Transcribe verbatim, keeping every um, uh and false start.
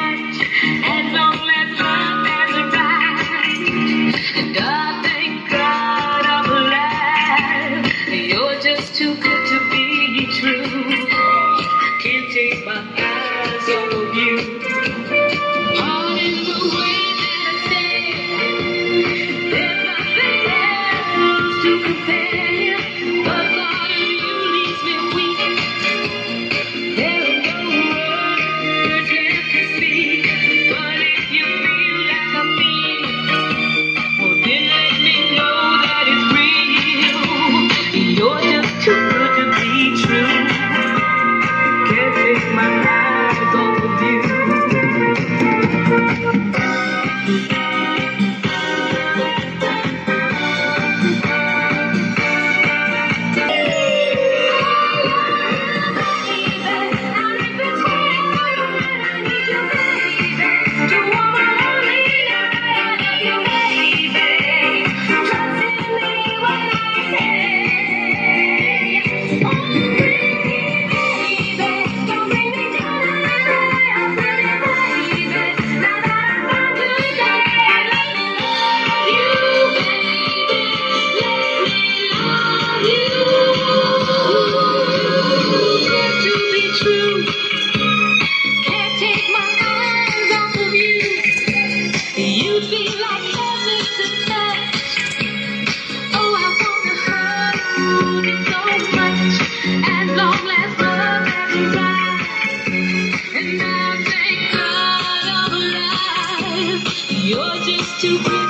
much as long as love has arrived. And I thank God I'm alive. You're just too good to be true. Can't take my eyes off you. All in the way that I say, there's nothing else to compare. The thought of you leaves me weak. There are no words left to speak. But if you feel like I feel, well then let me know that it's real. You're just too good to be true. Can't take my eyes off of you. You're just too good.